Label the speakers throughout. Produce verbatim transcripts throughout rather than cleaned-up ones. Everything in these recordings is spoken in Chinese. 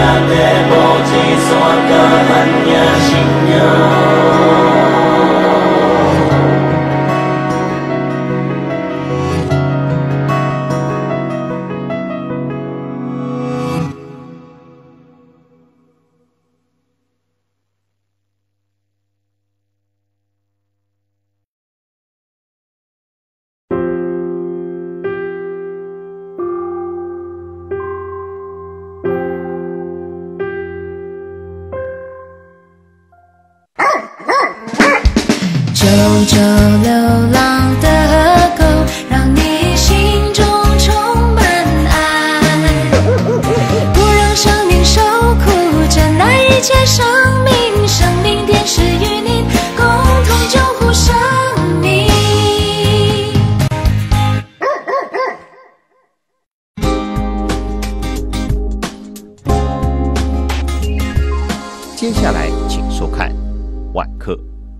Speaker 1: 地无一线，甲暗影心影。
Speaker 2: 九九流浪的河口，让你心中充满爱，不让生命受苦，珍爱一切生命，生命电视与您共同救护生命。
Speaker 3: 接下来请收看晚课。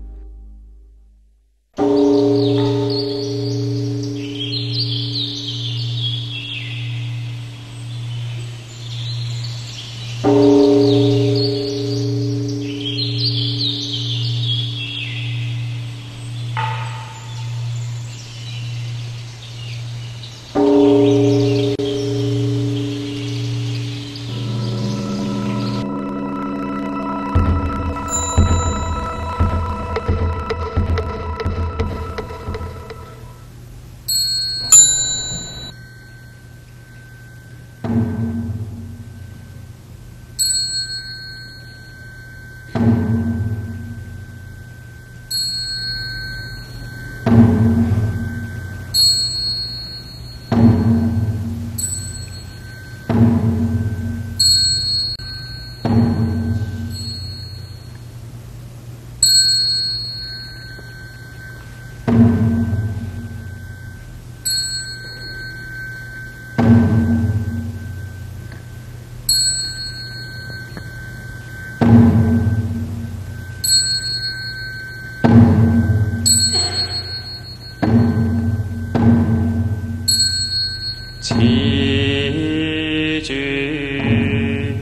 Speaker 4: 棋局，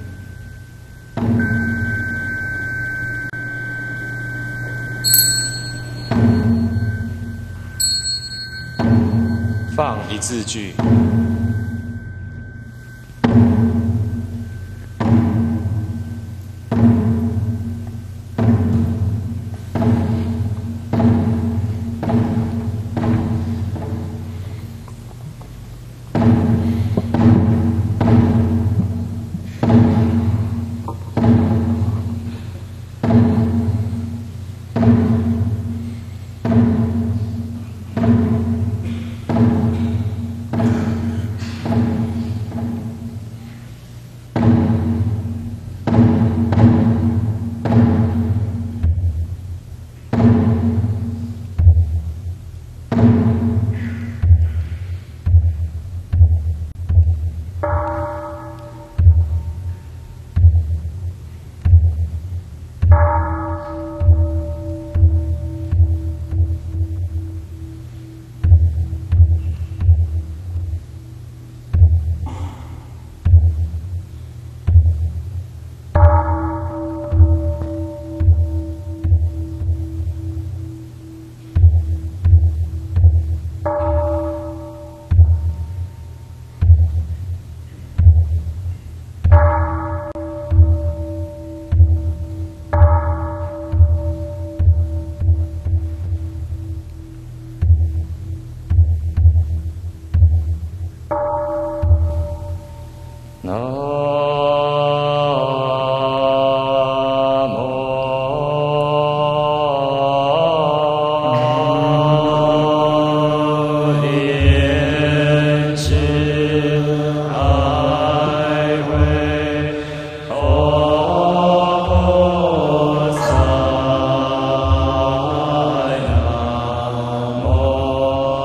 Speaker 4: 放一字句。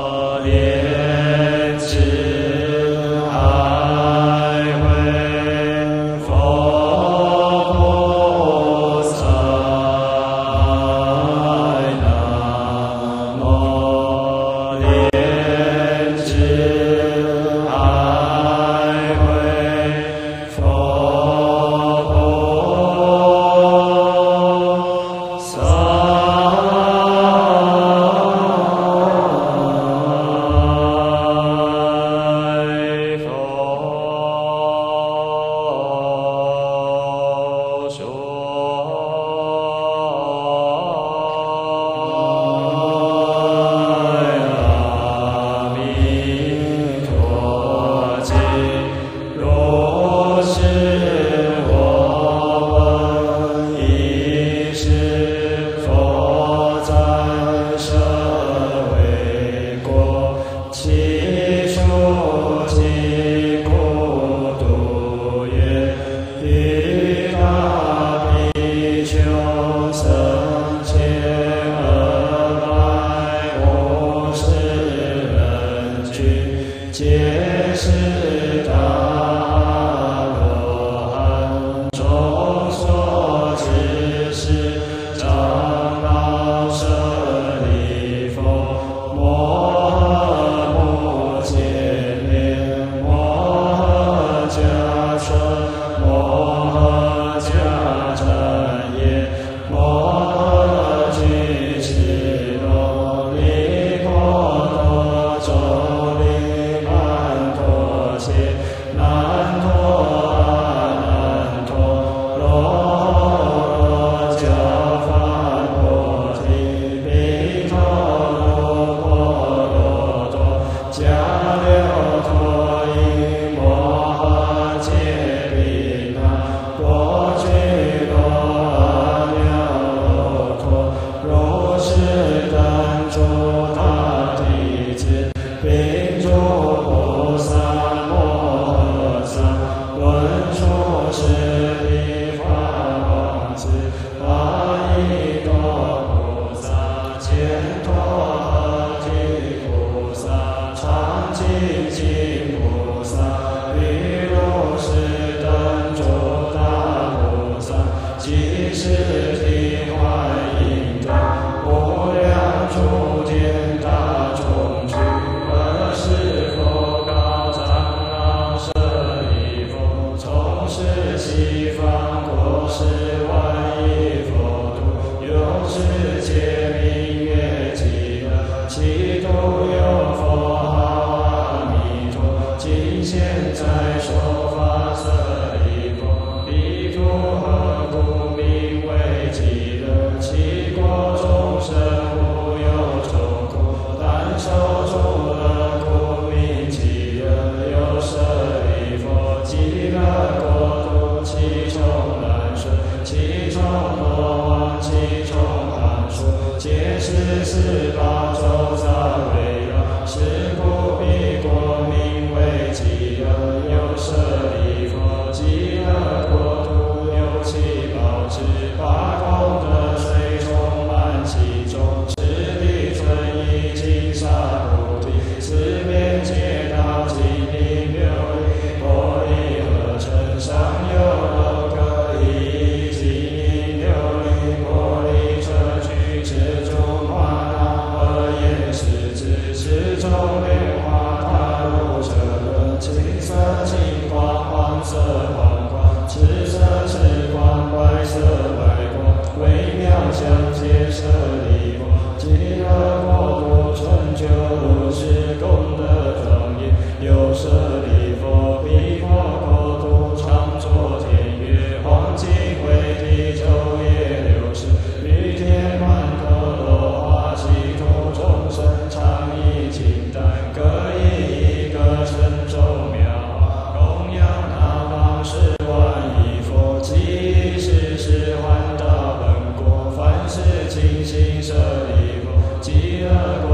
Speaker 4: 莲池海会。
Speaker 1: 摩诃迦旃延，摩诃居士罗离婆多周利曼陀切难陀阿难陀罗迦梵波提毗陀罗婆罗多迦留陀夷摩诃揭毗那多居罗阿耨罗陀如是等诸大弟子并诸菩萨摩诃萨文殊师利法王子阿逸多菩萨犍陀诃提菩萨常精进菩萨与如是等诸大菩萨即是体幻应得无量诸天大众俱尔是佛告长老舍利弗，从是西方国十万亿佛土，有世界名曰极乐，其土有佛号阿弥陀。今现在说法舍利弗，彼土何故名为极乐？其国众生无有愁苦，但受诸乐故名极乐。有舍利弗，极乐国土其中难顺，其中罗网，其中寒暑，皆是十八周杂围绕，是故彼国名为极乐。有舍利弗，极乐国土有七宝池，八功德水充满其中，此地存一金沙菩提，四边皆道金银琉璃玻璃合成，上有六个一金银琉璃玻璃砗磲，此中华那二眼是指，此中莲花塔如车轮，青色金光，黄色黄光，赤色赤光，白色白光，微妙相接舍利弗，极乐国土成就如是功德庄严。有舍利弗，彼国国土常作天乐，黄金为地，昼夜六时，雨天曼陀罗花，其土众生常以金丹，各以一个称咒妙法，供养他方十万亿佛，即是是还大本国，凡是尽心舍利弗，极乐国